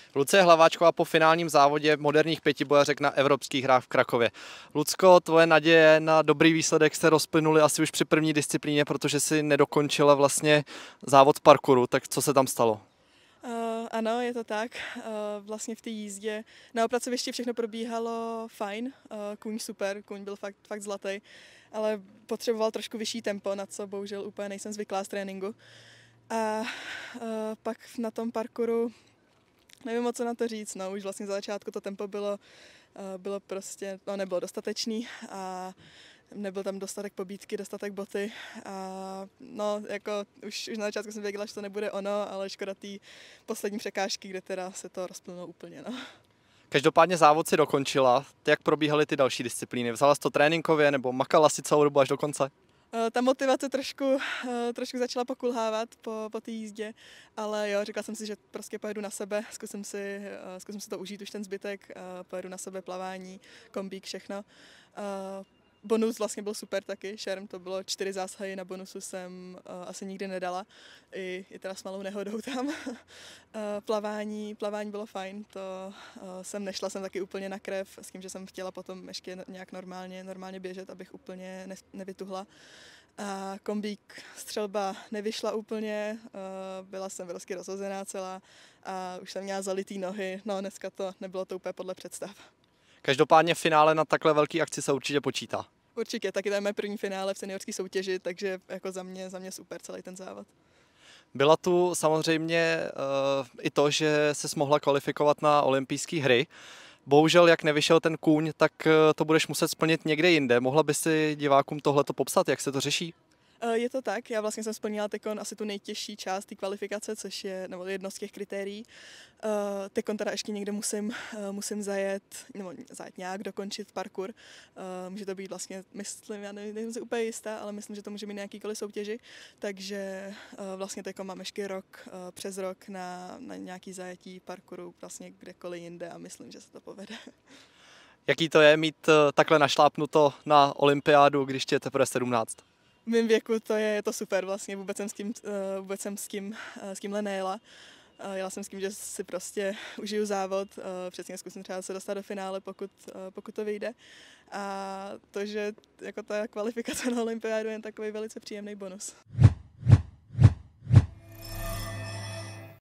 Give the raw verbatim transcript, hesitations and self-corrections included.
Lucie Hlaváčková po finálním závodě moderních pětibojařek na evropských hrách v Krakově. Lucko, tvoje naděje na dobrý výsledek se rozplynuly asi už při první disciplíně, protože si nedokončila vlastně závod parkouru, tak co se tam stalo? Uh, ano, je to tak. Uh, vlastně v té jízdě na opracovišti všechno probíhalo fajn. Uh, kůň super, kůň byl fakt, fakt zlatý, ale potřeboval trošku vyšší tempo, na co bohužel úplně nejsem zvyklá z tréninku. A uh, pak na tom parkouru nevím, o co na to říct. No, už vlastně za začátku to tempo bylo, uh, bylo prostě, no, nebylo dostatečný a nebyl tam dostatek pobídky, dostatek boty a no, jako už, už na začátku jsem věděla, že to nebude ono, ale škoda té poslední překážky, kde teda se to rozplynulo úplně, no. Každopádně závod si dokončila. Jak probíhaly ty další disciplíny? Vzala jsi to tréninkově nebo makala si celou dobu až do konce? Ta motivace trošku, trošku začala pokulhávat po, po té jízdě, ale jo, říkala jsem si, že prostě pojedu na sebe, zkusím si, zkusím si to užít už ten zbytek, pojedu na sebe plavání, kombík, všechno. Bonus vlastně byl super taky, šerm, to bylo čtyři zásahy, na bonusu jsem uh, asi nikdy nedala, i, i teda s malou nehodou tam. uh, plavání, plavání bylo fajn, to uh, jsem nešla jsem taky úplně na krev, s tím, že jsem chtěla potom ještě nějak normálně, normálně běžet, abych úplně ne, nevytuhla. A kombík, střelba nevyšla úplně, uh, byla jsem prostě rozhozená celá a už jsem měla zalitý nohy, no dneska to nebylo to úplně podle představ. Každopádně finále na takhle velký akci se určitě počítá. Určitě, taky to je mé první finále v seniorské soutěži, takže jako za mě, za mě super celý ten závod. Byla tu samozřejmě uh, i to, že se mohla kvalifikovat na olympijské hry. Bohužel, jak nevyšel ten kůň, tak uh, to budeš muset splnit někde jinde. Mohla by si divákům tohleto popsat, jak se to řeší? Je to tak, já vlastně jsem splnila tekon asi tu nejtěžší část té kvalifikace, což je nebo jedno z těch kritérií. Tekon teda ještě někde musím, musím zajet, nebo zajet nějak, dokončit parkour. Může to být vlastně, myslím, já nevím, nejsem si úplně jistá, ale myslím, že to může být na jakýkoliv soutěži, takže vlastně tekon mám ještě rok, přes rok na, na nějaký zajetí parkouru vlastně kdekoliv jinde a myslím, že se to povede. Jaký to je mít takhle našlápnuto na olympiádu, když tě je teprve sedmnáct? V mém věku to je, je to super vlastně, vůbec jsem s tím, vůbec jsem s tím, s tímhle nejela. Jela jsem s tím, že si prostě užiju závod, přesně zkusím třeba se dostat do finále, pokud, pokud to vyjde. A to, že jako ta kvalifikace na olympiádu je takový velice příjemný bonus.